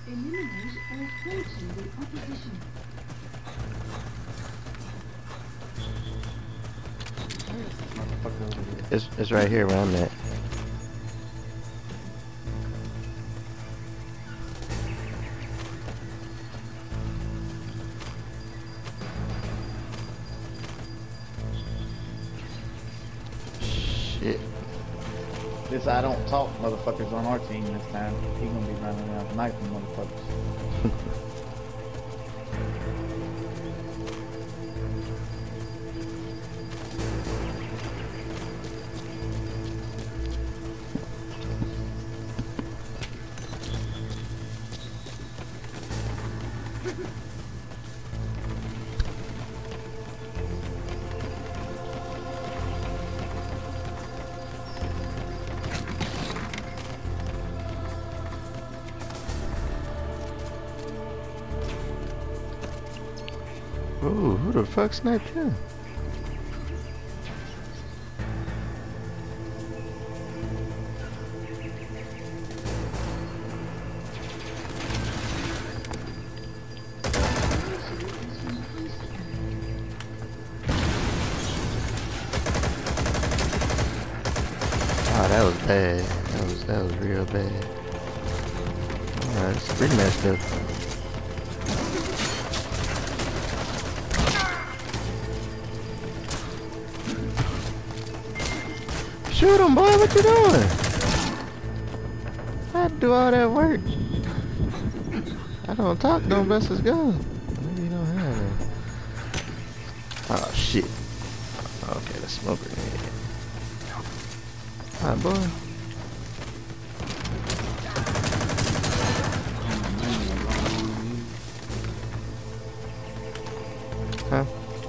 Eliminate or cancel the opposition. It's right here where I'm at. Shit. This I don't talk motherfuckers on our team this time. He gonna be running around knifing motherfuckers. Ooh, who the fuck sniped him? Oh, that was bad. That was real bad. Alright, it's pretty messed up. Shoot him, boy, what you doing? I do all that work. I don't talk, don't bust his gun. Maybe you don't have it. Oh shit. Okay, the smoke grenade. Alright, boy. Huh?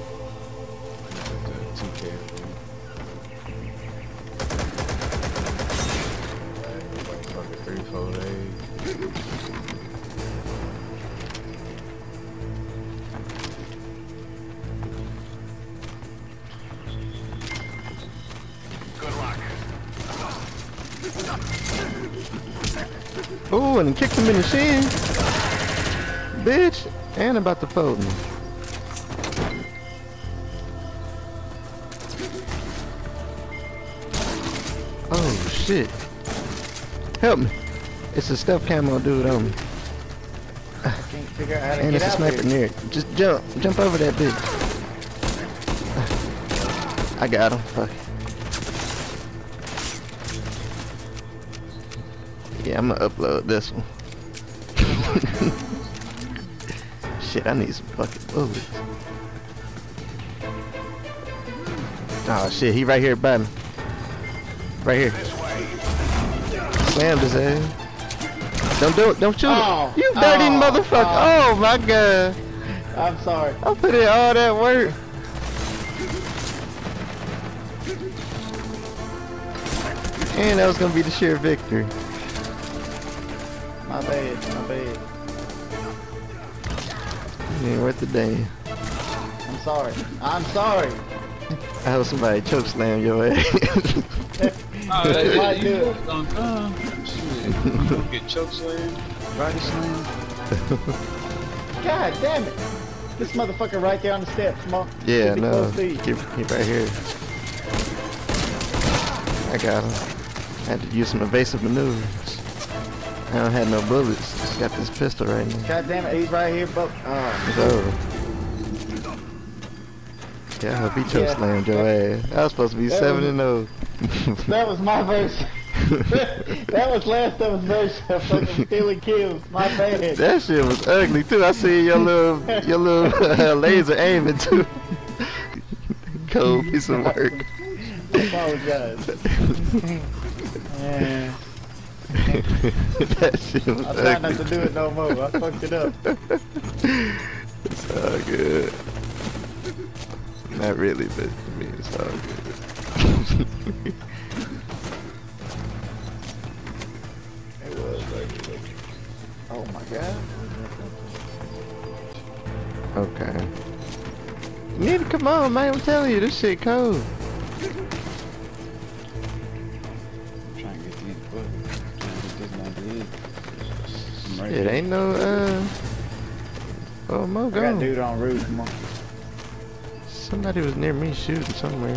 Ooh, and kicked him in the shin. Bitch. And about to fold me. Oh, shit. Help me. It's a stealth camo dude on me. Can't figure out how to And get it's a out sniper there. near it. Just jump over that bitch. I got him. Fuck it. Yeah, I'm gonna upload this one. Shit, I need some fucking bullets. Oh shit, he right here by me. Right here. Slammed his ass. Don't do it, don't shoot Oh, him. You dirty oh, motherfucker. Oh my god. I'm sorry. I put in all that work. And that was gonna be the sheer victory. My bad, my bad. Ain't worth the damn. I'm sorry. I'm sorry. I hope somebody choke slam your ass. Oh, They might do it. on time. Shit, you gonna get choke slammed, body slammed. God damn it. This motherfucker right there on the steps, Mark. Yeah, Pretty no. close to you. Keep right here. I got him. I had to use some evasive maneuvers. I don't have no bullets. Just got this pistol right now. God damn it, he's right here, but It's over. Yeah, I hope he choke Yeah. slammed your ass. I was supposed to be That 7-0. that was my version. That was last of his version of fucking stealing kills. My bad. That shit was ugly too. I see your little laser aiming too. Cold piece of work. I apologize. Yeah. That shit was I try not ugly. to do it no more. I fucked it up. It's all good. Not really, but to me it's all good. It was ugly. Oh my god. Okay. You need to come on, man. I'm telling you, this shit cold. I'm trying to get these bullets. Trying to get this Right It here. ain't no, oh, Mo I got a gone. dude on roof. Come on. Somebody was near me shooting somewhere.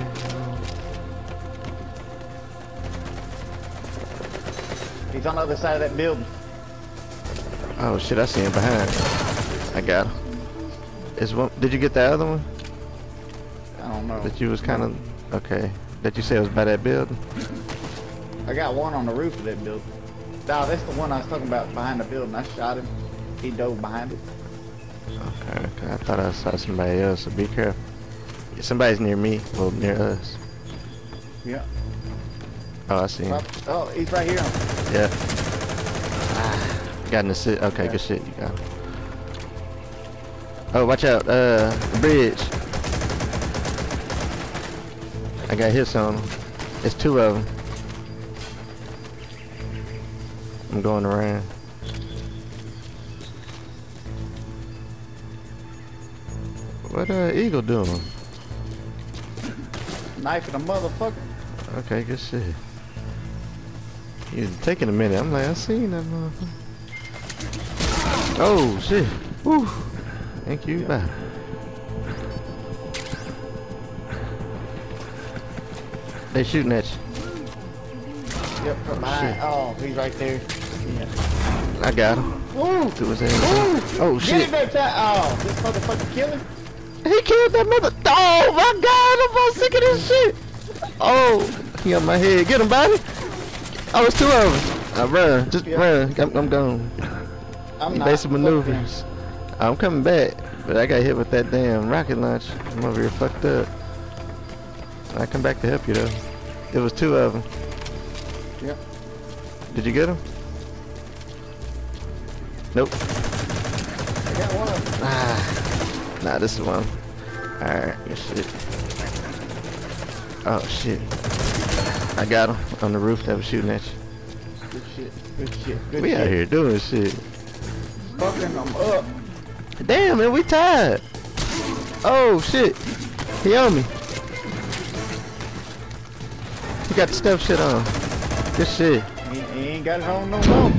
He's on the other side of that building. Oh shit, I see him behind. I got him. Is one? Did you get the other one? I don't know. That you was kind of okay. That you said was by that building. I got one on the roof of that building. No, that's the one I was talking about behind the building. I shot him. He dove behind it. Okay, okay. I thought I saw somebody else. So be careful. Yeah, somebody's near me. Well, near us. Yeah. Oh, I see him. Oh, he's right here. Yeah. Got in the sit. Okay, Yeah. good shit. You got him. Oh, watch out. The bridge. I got hits on him. It's two of them. I'm going around. What Eagle doing? Knifing a motherfucker. Okay, good shit. You're taking a minute. I'm like, I seen that motherfucker. Oh shit. Woo. Thank you. Yeah. Bye. They shooting at you. Yep, from behind. shit. Oh, he's right there. Yeah. I got him. Ooh! Through his head. Ooh! Oh Get shit. him that time. Oh, this motherfucker killing. He killed that mother. Oh my god, I'm all sick of this shit. Oh, he on my head. Get him, buddy. Oh, it's two of them. I run. Just Yeah. run. I'm gone. I'm not. Basic Fuck maneuvers. I'm coming back, but I got hit with that damn rocket launch. I'm over here fucked up. I come back to help you though. It was two of them. Yep. Did you get them? Nope. I got one of them. Ah. Nah, this is one. Alright, good shit. Oh shit. I got him on the roof that was shooting at you. Good shit. Good shit. Good We shit. out here doing shit. Fucking them up. Damn, man, we tied. Oh shit. He on me. He got the stealth shit on. Good shit. He ain't got it on no more.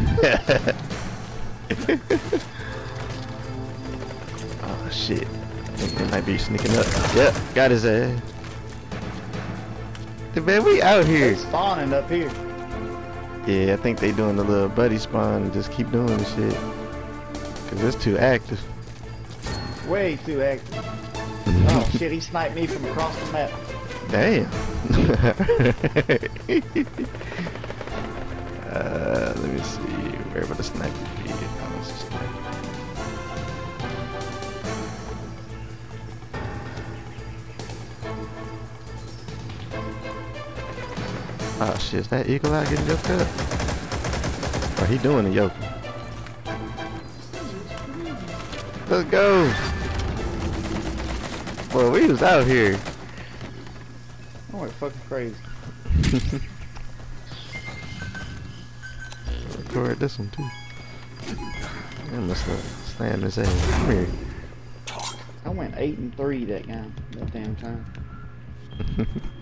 Oh shit. He might be sneaking up. Yep, got his ass. Hey, man, we out They here. spawning up here. Yeah, I think they doing the little buddy spawn and just keep doing the shit. Cause it's too active. Way too active. Oh shit, he sniped me from across the map. Damn. Let me see. Where would the sniper be? Oh, it's a sniper. Oh shit, is that eagle out getting yoked up? Or he doing the yoke? Let's go. Well, we was out here. Oh, we're fucking crazy. Record this one too. I must have slammed his ass. Come here. I went 8-3 that damn time.